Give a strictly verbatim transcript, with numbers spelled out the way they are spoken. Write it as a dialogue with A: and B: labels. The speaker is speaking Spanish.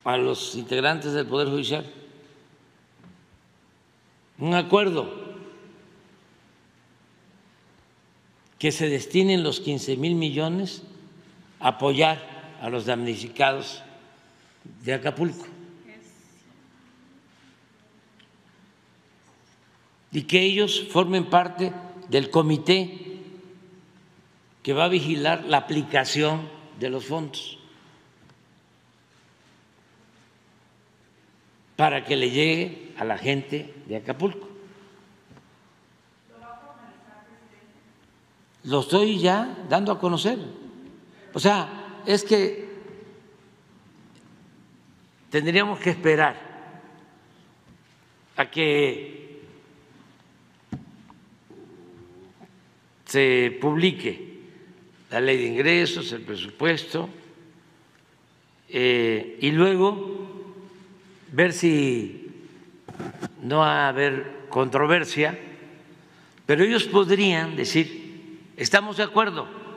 A: a los integrantes del Poder Judicial un acuerdo que se destinen los quince mil millones a apoyar a los damnificados de Acapulco y que ellos formen parte del comité que va a vigilar la aplicación de los fondos para que le llegue a la gente de Acapulco. Lo estoy ya dando a conocer. O sea, es que tendríamos que esperar a que se publique la ley de ingresos, el presupuesto, eh, y luego ver si no va a haber controversia, pero ellos podrían decir, estamos de acuerdo